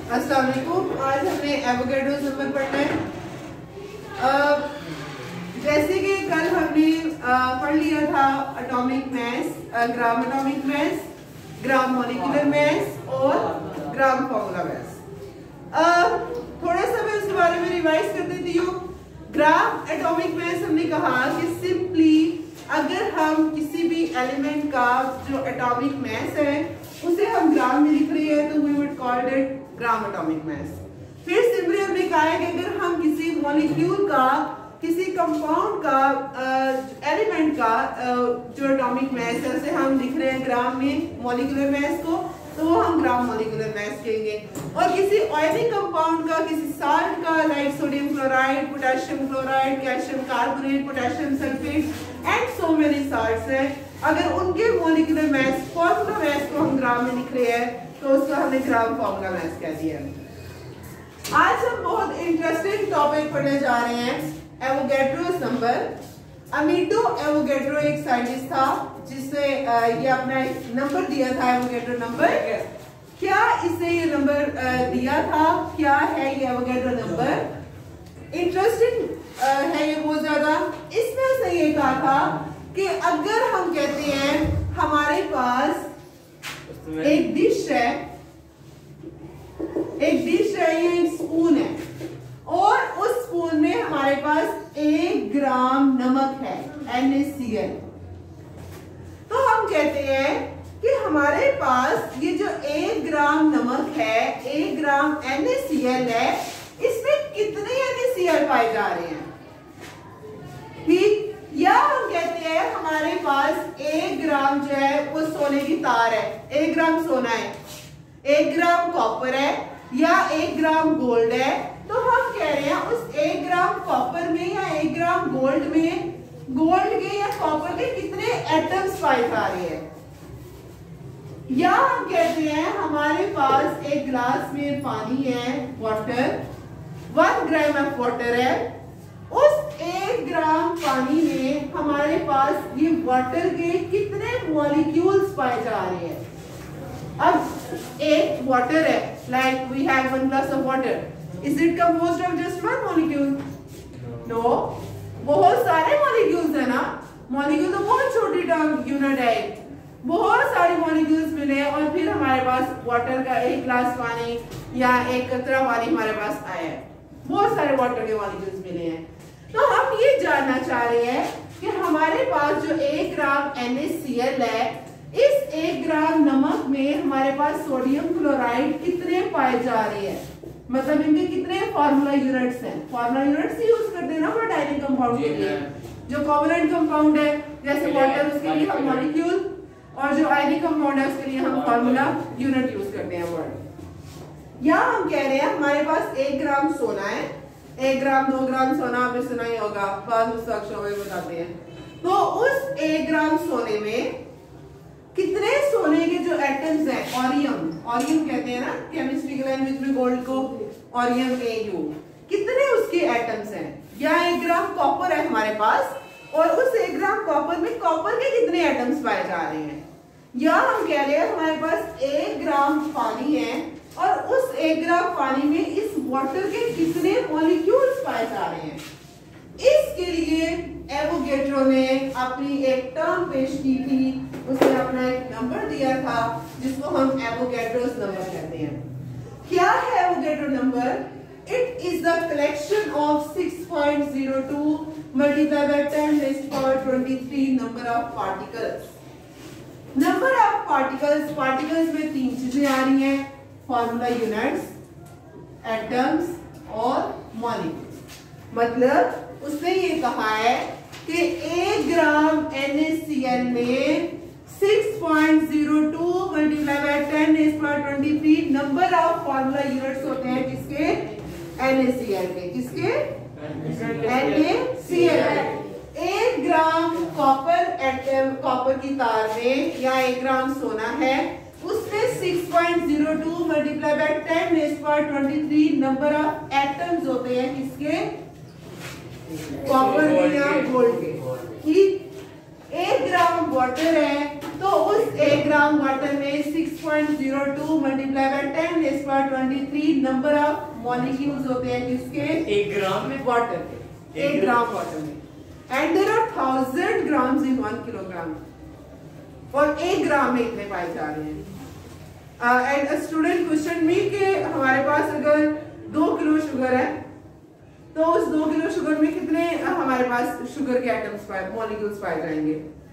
अस्सलाम वालेकुम। आज हमने एवोगैड्रोस नंबर पढ़ना है। जैसे कि कल हमने पढ़ लिया था atomic mass, gram atomic mass, gram molecular mass और ग्राम फॉर्मूला मास। थोड़ा सा मैं उसके बारे में रिवाइज कर देती हूँ। ग्राम एटॉमिक मास हमने कहा कि सिंपली अगर हम किसी भी एलिमेंट का जो एटॉमिक मास है उसे हम ग्राम में लिख रहे हैं तो we would call it gram atomic mass. फिर सिंपली हमने कहा है कि अगर हम किसी मॉलिक्यूल का, किसी कंपाउंड का, एलिमेंट का जो एटॉमिक मास है उसे हम लिख रहे हैं ग्राम में, मॉलिक्यूलर मास को, तो वो हम ग्राम मॉलिक्यूलर मास कहेंगे। और किसी ऑयली कंपाउंड का, किसी साल्ट का, like sodium chloride, potassium chloride, calcium carbonate, potassium sulphate and so many salts हैं, अगर उनके मॉलिक्यूलर मास, फॉर्मूला मास को हम ग्राम में लिख रहे हैं तो उसको हमने ग्राम फॉर्मूला मास कह दिया। आज हम बहुत इंटरेस्टिंग टॉपिक पढ़ने जा रहे हैं, एवोगैड्रोस नंबर। अमीटो एवोगैड्रो एक साइंटिस्ट था जिसने ये अपना एक नंबर दिया था, एवोगैड्रो नंबर। क्या इसे ये नंबर दिया था? क्या है ये एवोगैड्रो नंबर? इंटरेस्टिंग है ये बहुत ज्यादा। इसमें उसने ये कहा था कि अगर हम कहते हैं हमारे पास एक डिश है, ये एक स्पून है और उस स्पून में हमारे पास 1 ग्राम नमक है, NaCl। तो हम कहते हैं कि हमारे पास ये जो 1 ग्राम नमक है, 1 ग्राम NaCl है, इसमें कितने NaCl पाए जा रहे हैं? ठीक। या हम कहते हैं हमारे पास 1 ग्राम जो है वो सोने की तार है, 1 ग्राम सोना है, 1 ग्राम कॉपर है या 1 ग्राम गोल्ड है, तो हम कह रहे हैं उस 1 ग्राम कॉपर में या 1 ग्राम गोल्ड में, गोल्ड के या कॉपर के कितने एटम्स पाए जा रहे हैं। या हम कहते हैं हमारे पास एक गिलास में पानी है, वाटर, 1 ग्राम ऑफ वाटर है, उस 1 ग्राम पानी में हमारे पास ये वाटर के कितने मॉलिक्यूल्स पाए जा रहे हैं। अब एक वाटर है, like we have 1 glass of water, is it composed of just 1 molecule? No, बहुत सारे मॉलिक्यूल्स है ना। मॉलिक्यूल तो बहुत छोटी टर्म यूनिट है, बहुत सारे मॉलिक्यूल्स मिले और फिर हमारे पास वाटर का 1 ग्लास पानी या 1 कतरा पानी हमारे पास आया है, बहुत सारे वाटर के मॉलिक्यूल्स मिले हैं। तो हम ये जानना चाह रहे हैं कि हमारे पास जो 1 ग्राम NaCl है, इस 1 ग्राम नमक में हमारे पास सोडियम क्लोराइड कितने पाए जा रहे हैं, मतलब इनके कितने फार्मूला यूनिट्स हैं। फार्मूला यूनिट्स यूज करते हैं ना वो डायनिंग कंपाउंड के लिए। जो कोवलेंट कंपाउंड है जैसे वाटर, उसके लिए हम मॉलिक्यूल, और जो आयनिक कंपाउंड है उसके लिए हम फार्मूला यूनिट यूज करते हैं वर्ड। या हम कह रहे हैं हमारे पास 1 ग्राम सोना है, 1 ग्राम 2 ग्राम सोना आपने सुना ही होगा, बाद उस अक्षरों में बताते हैं। तो उस 1 ग्राम सोने में कितने सोने के जो एटम्स हैं, ऑरियम, ऑरियम कहते हैं ना केमिस्ट्री के लैंग्वेज में गोल्ड को, ऑरियम AU, कितने उसके एटम्स हैं। या 1 ग्राम कॉपर है हमारे पास और उस 1 ग्राम कॉपर में कॉपर के कितने एटम्स पाए जा रहे हैं। या हम कह रहे हैं हमारे पास 1 ग्राम पानी है और उस 1 ग्राम पानी में इस वाटर के कितने मॉलिक्यूल्स पाए जा रहे हैं। इसके लिए एवोगैड्रो ने अपनी एक टर्म पेश की थी, उसने अपना एक नंबर दिया था जिसको हम एवोगैड्रोस नंबर कहते हैं। क्या है Avogadro number? It is the collection of 6.02 multiplied by 10 raised to power 23 number of particles। Number of particles, particles में 3 चीजें आ रही हैं, फॉर्मूला यूनिट्स, एटम्स और मॉलिक्यूल्स। मतलब उसने ये कहा है कि 1 ग्राम NaCl में 6.02 multiplied by 10 raised to power 23 number of formula units होते हैं किसके? NaCl के। किसके? NaCl। 1 gram copper atom, copper की तार में या 1 ग्राम सोना है, उसमें 6.02 multiplied by 10 raised to power 23 number of atoms होते हैं किसके? कॉपर के या गोल्ड के। ठीक। 1 ग्राम वाटर है तो उस 1 ग्राम वाटर में 6.02 multiply by 10 raise power 23 number of molecules होते हैं किसके? 1 ग्राम में वाटर के, 1 ग्राम वाटर में। And there are 1000 grams in 1 kilogram, और 1 ग्राम में इतने पाए जा रहे हैं। And a student question me कि हमारे पास अगर 2 किलो शुगर है तो उस 2 किलो शुगर में कितने हमारे पास शुगर के एटम्स मॉलिक्यूल्स पाए जाएंगे?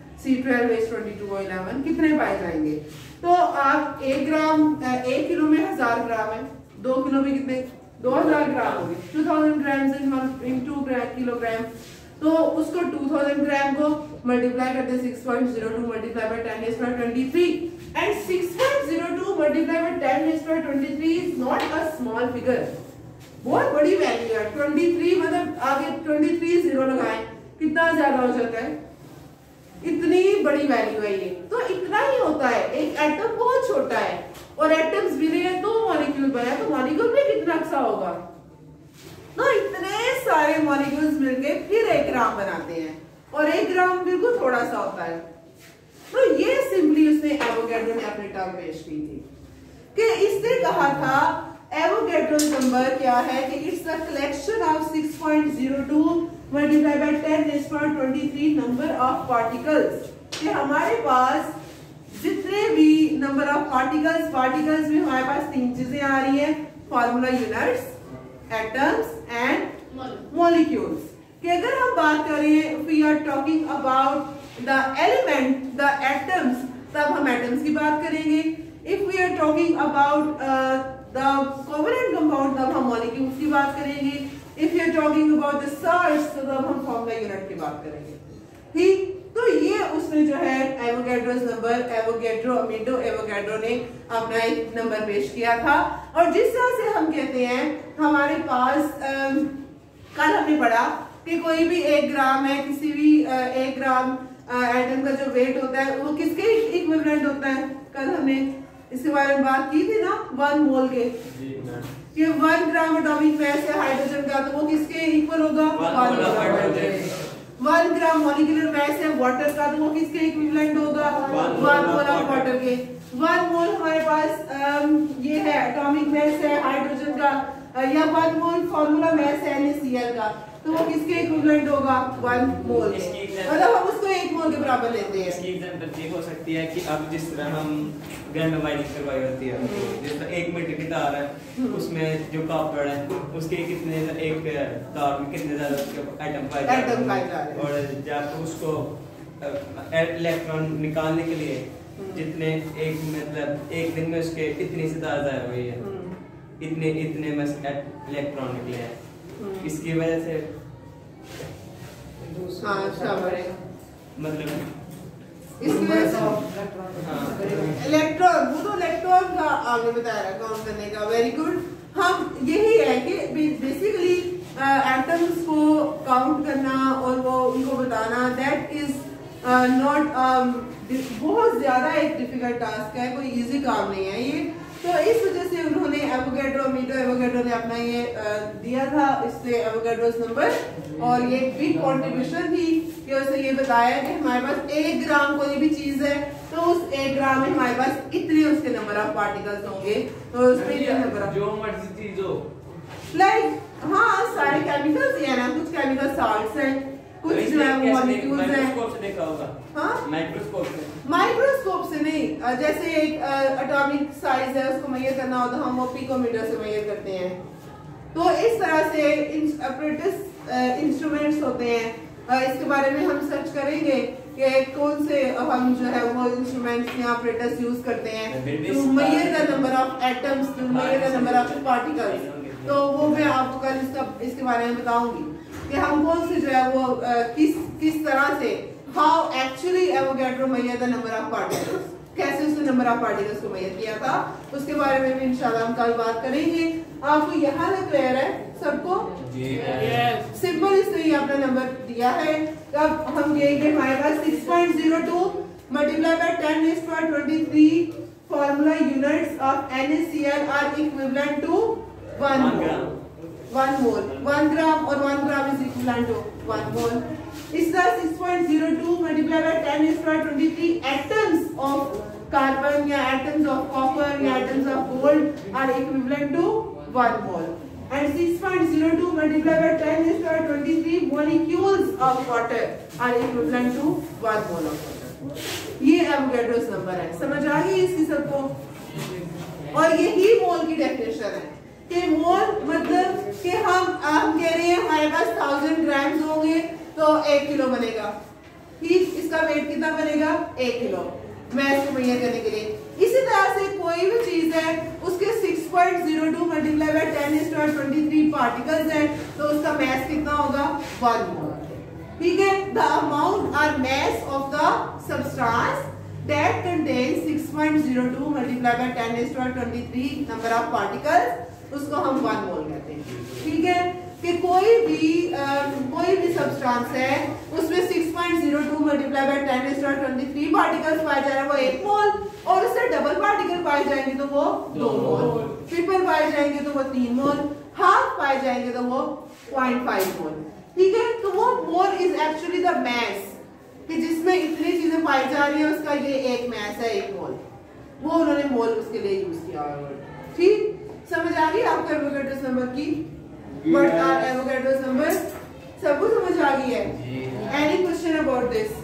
C12H22O11 कितने पाए जाएंगे? तो आप 1 ग्राम 1 किलो में 1000 ग्राम है, 2 किलो में कितने? 2000 ग्राम हो गए, 2000 ग्राम इन 2 किलोग्राम। तो उसको 2000 ग्राम को मल्टीप्लाई करते 6.02 multiply by 10 raise power 23 and 6.02 multiply by 10 raise power 23 is not a small figure, बहुत बड़ी वैल्यू है। 23 मतलब आगे 23 जीरो लगाएं कितना ज्यादा हो जाता है, इतनी बड़ी वैल्यू है ये। तो इतना ही होता है, एक एटम बहुत छोटा है और एटम्स मिले हैं 2 मॉलिक्यूल बना, तो मॉलिक्यूल में कितना सा होगा? तो इतने सारे मॉलिक्यूल्स मिलके फिर 1 ग्राम बनाते हैं, और 1 ग्राम बिल्कुल थोड़ा सा होता है। तो ये सिंपली उसने एवोगैड्रो ने अपनी टर्म पेश की थी कि इसने कहा था एवोगैड्रोस नंबर क्या है कि it's the collection of 6.02 multiply by 10 raise power 23 number of particles, कि हमारे पास जितने भी नंबर ऑफ पार्टिकल्स में हमारे पास 3 चीजें आ रही हैं, formula units, atoms and molecules. कि अगर हम बात करें we are talking about the element the atoms, तब हम एटम्स की बात करेंगे। If we are talking about the covalent compound, तब हम मॉलिक्यूल्स की बात करेंगे। If you are talking about the salts, तो तब हम फार्मूला यूनिट की बात करेंगे। ठीक, तो ये उसने जो है Avogadro's number, Avogadro Amedeo Avogadro ने अपना एक नंबर पेश किया था। और जिस तरह से हम कहते हैं हमारे पास कल हमने पढ़ा कि कोई भी 1 ग्राम है, किसी भी 1 ग्राम एटम का जो वेट होता है वो किसके इक्विवेलेंट होता है? कल हमने इसके बारे में बात की थी ना, 1 मोल के, कि 1 ग्राम एटॉमिक मास है हाइड्रोजन का, तो वो किसके इक्वल होगा? 1 ग्राम मॉलिक्यूलर मास है वाटर का, तो वो किसके इक्विवेलेंट होगा? 1 मोल ऑफ वाटर के। 1 मोल हमारे पास ये है एटॉमिक मास है हाइड्रोजन का, या 1 मोल फार्मूला मास है NaCl का, तो वो किसके इक्विवेलेंट होगा? 1 मोल। मतलब हम उसको 1 मोल के बराबर लेते हैं। इसकी एग्जांपल ये हो सकती है कि अब जिस तरह हम घर में वायरिंग करवाई होती है, जिस तरह 1 मीटर की तार है, उसमें जो कॉपर है उसके कितने, एक तार में कितने ज्यादा एटम पाए जा रहे हैं, और जब उसको इलेक्ट्रॉन निकालने के लिए जितने मतलब 1 दिन में उसके इतनी से तार जाए हुई है, इतने में इलेक्ट्रॉन निकले हैं। इसकी वजह से मतलब इसकी वजह से इलेक्ट्रॉन, वो तो इलेक्ट्रॉन का आगे बताया रहा काउंट करने का। Very good. हम यही है कि बेसिकली एटम्स को काउंट करना और वो उनको बताना, दैट इज नॉट बहुत ज्यादा एक डिफिकल्ट टास्क है, कोई इजी काम नहीं है ये। तो इस वजह से उन्होंने एवोगैड्रो अमीडो एवोगैड्रो ने अपना ये दिया था इससे एवोगैड्रोस नंबर, और ये बिग कंट्रीब्यूशन थी कि उसने ये बताया कि हमारे पास 1 ग्राम कोई भी चीज है तो उस 1 ग्राम में हमारे पास इतने उसके नंबर ऑफ पार्टिकल्स होंगे, तो उसमें इतने नंबर ऑफ जो मर्जी चीज हो, लाइक हाँ सारे केमिकल्स ही है ना, कुछ केमिकल साल्ट्स हैं, कुछ जो है मॉलिक्यूल्स हैं। माइक्रोस्कोप से देखा होगा? हाँ, माइक्रोस्कोप से नहीं, जैसे एक एटॉमिक साइज है उसको मेजर करना हो तो हम वो पिकोमीटर से मेजर करते हैं। तो इस तरह से एप्रेंटिस इंस्ट्रूमेंट्स होते हैं, इसके बारे में हम सर्च करेंगे कि कौन से हम जो है वो इंस्ट्रूमेंट्स या ऑपरेटर्स यूज करते हैं to measure the number of atoms, to measure the number of particles. तो वो मैं आपको कल इसके बारे में बताऊंगी कि हम कौन से जो है वो किस तरह से how actually Avogadro measure the number of particles, कैसे उसने नंबर ऑफ पार्टिकल्स को मेजर किया था, उसके बारे में भी इंशाल्लाह हम कल बात करेंगे। आपको यहाँ तक क्लियर है सबको? सिंपल इसने अपना नंबर दिया है। अब हम कहेंगे हमारे पास 6.02 multiply by 10 raised to 23 formula units of NaCl are equivalent to 1 mole. 1 mole 1 gram और 1 gram is equivalent to 1 mole. इस तरह 6.02 multiply by 10 is equal to 23 atoms of carbon या atoms of copper या atoms of gold are equivalent to 1 mole. And 6.02 multiplied by 10 is equal to 23 molecules of water are equivalent to 1 mole of water. ये Avogadro's number है, समझ आ गई इसकी सबको? और यही मोल की डेफिनेशन है कि मोल मतलब कि हम कह रहे हैं हमारे पास 1000 ग्राम्स होंगे तो 1 किलो बनेगा। ठीक, इसका वेट कितना बनेगा? 1 किलो मैथ को मेजर करने के लिए। इसी तरह से कोई भी चीज है उसके 6.02 multiply by 10 is to 23 particles है तो उसका मास कितना होगा? 1 मोल। ठीक है, द अमाउंट और mass of the substance that contains 6.02 multiplied by 10 is to 23 number of particles उसको हम 1 मोल कहते हैं। ठीक है, कि कोई भी सब्सटेंस है उसमें 6.02 multiply by 10 is to 23 particles पाए जा रहे हैं वो 1 मोल, और उससे डबल पार्टिकल पाए जाएंगे तो वो 2 मोल, ट्रिपल पाए जाएंगे तो वो 3 मोल, हाफ पाए जाएंगे तो वो 0.5 मोल। ठीक है, तो वो mole is actually the mass कि जिसमें इतनी चीजें पाई जा रही है उसका ये एक मास है 1 मोल, वो उन्होंने मोल उसके लिए यूज किया। ठीक, समझ आ गई आपको एवोगैड्रोस नंबर की? What are Avogadro's number? सबको समझ आ गई है? Any question about this?